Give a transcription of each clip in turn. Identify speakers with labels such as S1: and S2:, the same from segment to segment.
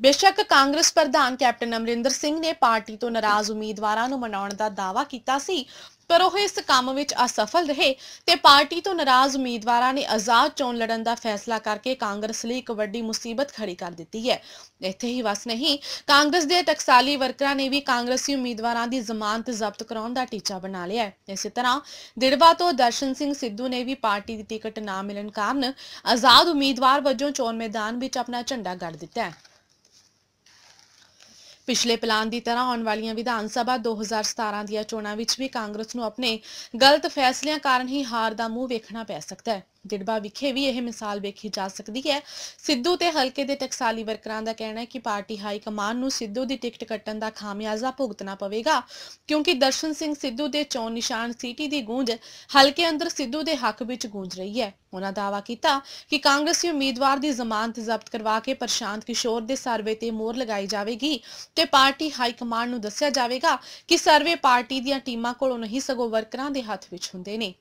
S1: बेशक कांग्रेस प्रधान कैप्टन अमरिंदर सिंह ने पार्टी तो नाराज उम्मीदवारों ਨੂੰ ਮਨਾਉਣ ਦਾ ਦਾਅਵਾ ਕੀਤਾ ਸੀ, पर ਉਹ ਇਸ ਕੰਮ ਵਿੱਚ असफल रहे ਤੇ पार्टी तो नाराज उम्मीदवारों ने आजाद चोण लड़न ਦਾ फैसला करके कांग्रेस ਲਈ ਇੱਕ ਵੱਡੀ ਮੁਸੀਬਤ खड़ी कर ਦਿੱਤੀ ਹੈ। ਇੱਥੇ ਹੀ ਵਸ ਨਹੀਂ, ਕਾਂਗਰਸ ਦੇ ਟਕਸਾਲੀ ਵਰਕਰਾਂ ਨੇ ਵੀ ਕਾਂਗਰਸੀ ਉਮੀਦਵਾਰਾਂ ਦੀ ਜ਼ਮਾਨਤ ਜ਼ਬਤ ਕਰਾਉਣ ਦਾ ਟੀਚਾ ਬਣਾ ਲਿਆ ਹੈ। ਇਸੇ ਤਰ੍ਹਾਂ ਦਿੜਵਾ ਤੋਂ ਦਰਸ਼ਨ ਸਿੰਘ ਸਿੱਧੂ ਨੇ ਵੀ ਪਾਰਟੀ ਦੀ ਟਿਕਟ ਨਾ ਮਿਲਣ ਕਾਰਨ ਆਜ਼ਾਦ ਉਮੀਦਵਾਰ ਵਜੋਂ ਚੋਣ ਮੈਦਾਨ ਵਿੱਚ ਆਪਣਾ ਝੰਡਾ ਗੱਡ ਦਿੱਤਾ ਹੈ। पिछले प्लान की तरह आने वाली विधान सभा 2017 ਦੀਆਂ ਚੋਣਾਂ ਵਿੱਚ भी कांग्रेस ਨੂੰ अपने गलत फैसलों कारण ही हार का मूँह वेखना पै सकता है। डिडबा विखे भी यह मिसाल वेखी जा सकती है। सिद्धू ते हल्के दे टकसाली वर्करां दा कहना है कि पार्टी हाई कमान नूं सिद्धू दी टिकट कट्टण दा खामियाजा भुगतना पवेगा, क्योंकि दर्शन सिंह सिद्धू दे चोण निशान सीटी दी गूंज हल्के अंदर सिद्धू दे हक विच गूंज रही है। उन्हां दावा कीता कि कांग्रेसी उम्मीदवार दी जमानत जब्त करवा के प्रशांत किशोर दे सर्वे ते मोहर लगाई जाएगी ते पार्टी हाई कमान नूं दस्सिया जाएगा कि सर्वे पार्टी दीआं टीमां कोलों नहीं सगों वर्करां दे हत्थ विच हुंदे ने।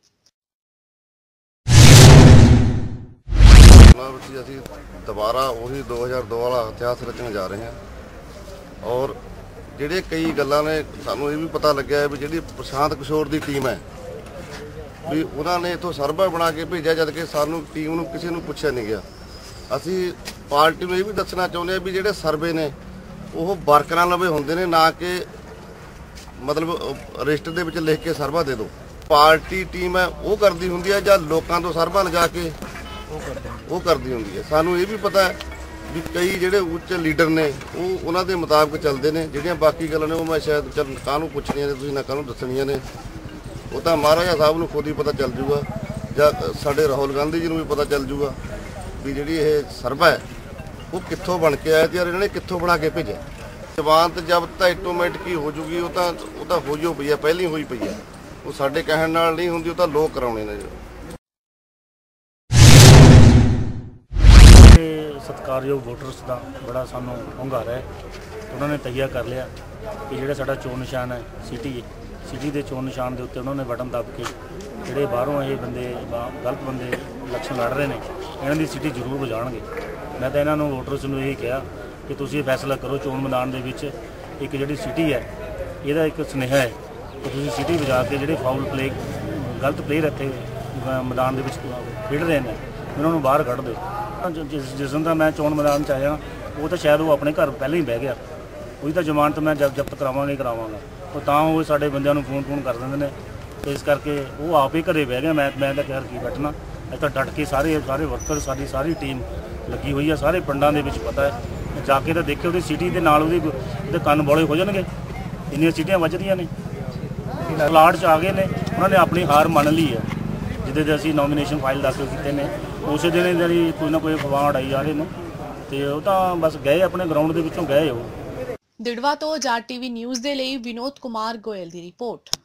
S2: ਅਸੀਂ ਦੁਬਾਰਾ ਉਹੀ 2002 ਵਾਲਾ ਇਤਿਹਾਸ ਰਚਣ ਜਾ ਰਹੇ ਹਾਂ ਔਰ ਜਿਹੜੇ ਕਈ ਗੱਲਾਂ ਨੇ ਸਾਨੂੰ ਇਹ ਵੀ ਪਤਾ ਲੱਗਿਆ ਵੀ ਜਿਹੜੀ ਪ੍ਰਸ਼ਾਂਤ ਕਿਸ਼ੋਰ ਦੀ ਟੀਮ ਹੈ ਵੀ ਉਹਨਾਂ ਨੇ ਇਥੋਂ ਸਰਵੇ ਬਣਾ ਕੇ ਭੇਜਿਆ, ਜਦ ਕਿ ਸਾਨੂੰ ਟੀਮ ਨੂੰ ਕਿਸੇ ਨੂੰ ਪੁੱਛਿਆ ਨਹੀਂ ਗਿਆ। ਅਸੀਂ ਪਾਰਟੀ ਨੂੰ ਇਹ ਵੀ ਦੱਸਣਾ ਚਾਹੁੰਦੇ ਹਾਂ ਵੀ ਜਿਹੜੇ ਸਰਵੇ ਨੇ ਉਹ ਵਰਕਰਾਂ ਲਵੇ ਹੁੰਦੇ ਨੇ, ਨਾ ਕਿ ਮਤਲਬ ਰਜਿਸਟਰ ਦੇ ਵਿੱਚ ਲਿਖ ਕੇ ਸਰਵਾ ਦੇ ਦਿਓ। ਪਾਰਟੀ ਟੀਮ ਹੈ ਉਹ ਕਰਦੀ ਹੁੰਦੀ ਹੈ ਜਾਂ ਲੋਕਾਂ ਤੋਂ ਸਰਵਾ ਲਿਜਾ ਕੇ ਉਹ ਕਰਦੀ ਹੁੰਦੀ ਹੈ। ਸਾਨੂੰ ਇਹ ਵੀ ਪਤਾ ਹੈ ਵੀ ਕਈ ਜਿਹੜੇ ਉੱਚ ਲੀਡਰ ਨੇ ਉਹ ਉਹਨਾਂ ਦੇ ਮੁਤਾਬਕ ਚੱਲਦੇ ਨੇ। ਜਿਹੜੀਆਂ ਬਾਕੀ ਗੱਲਾਂ ਨੇ ਉਹ ਮੈਂ ਸ਼ਾਇਦ ਚੱਲ ਕਾਹਨੂੰ ਪੁੱਛਣੀਆਂ ਨੇ, ਤੁਸੀਂ ਨਾ ਕਾਹਨੂੰ ਦੱਸਣੀਆਂ ਨੇ, ਉਹ ਤਾਂ ਮਹਾਰਾਜਾ ਸਾਹਿਬ ਨੂੰ ਖੁਦ ਹੀ ਪਤਾ ਚੱਲ ਜੂਗਾ ਜਾਂ ਸਾਡੇ ਰਾਹੁਲ ਗਾਂਧੀ ਜੀ ਨੂੰ ਵੀ ਪਤਾ ਚੱਲ ਜੂਗਾ ਵੀ ਜਿਹੜੀ ਇਹ ਸਰਵਾ ਹੈ ਉਹ ਕਿੱਥੋਂ ਬਣ ਕੇ ਆਇਆ ਤੇ ਯਾਰ ਇਹਨਾਂ ਨੇ ਕਿੱਥੋਂ ਬਣਾ ਕੇ ਭੇਜਿਆ। ਜ਼ਮਾਨਤ ਜ਼ਬਤ ਤਾਂ ਆਟੋਮੈਟਿਕ ਹੀ ਹੋ ਜੂਗੀ, ਉਹ ਤਾਂ ਹੋਈ ਪਈ ਹੈ, ਪਹਿਲਾਂ ਹੀ ਹੋਈ ਪਈ ਹੈ। ਉਹ ਸਾਡੇ ਕਹਿਣ ਨਾਲ ਨਹੀਂ ਹੁੰਦੀ, ਉਹ ਤਾਂ ਲੋਕ ਕਰਾਉਣੇ ਨੇ।
S3: सत्कारयोग वोटर्स का बड़ा सानू ਹੁੰਗਾਰਾ है। उन्होंने तैयार कर लिया कि जोड़ा साडा चोण निशान है सिटी के चोण निशान के उत्ते उन्होंने बटन दब के जोड़े बाहरों ये बंदे गलत बंदे इलैक्शन लड़ रहे हैं इन्हों की सिटी जरूर बजाएंगे। मैं तो इन्होंने वोटर्स को यही कहा कि तुम ये फैसला करो चोण मैदान के एक जी सिटी है यदा एक सुनेहा है कि तुम सिटी बजा के जोड़े फाउल प्ले गलत प्लेयर इतने मैदान के खेड रहे हैं उन्होंने बाहर कढ़ दो। जिस दिन का मैं चोण मैदान आया वो तो शायद वो अपने घर पहले ही बह गया, वही तो जमानत मैं जब्त करावांगा करावांगा तो वो साढ़े बंदियां नूं फोन कर देंगे ने। तो इस करके वो आप ही घरे बह गया। मैं तो घर की बैठना अज तो डट के सारे वर्कर सारी टीम लगी हुई है। सारे पिंडां दे विच पता है जाके तो देखे वो सिटी के नाल वो कन्न बौले हो जाएंगे, इन्नियां सीटियां वजदियां ने। प्लाट च आ गए ने, उन्होंने अपनी हार मान ली है। जिदे दे असीं नॉमिनेशन फाइल दाखिल किए ने उस दिन जी कोई ना कोई अफवाह उड़ाई जा रहे हैं तो वो तो बस गए अपने ग्राउंड के विचों गए।
S1: दिड़वा तो आजाद टीवी न्यूज़ के लिए विनोद कुमार गोयल की रिपोर्ट।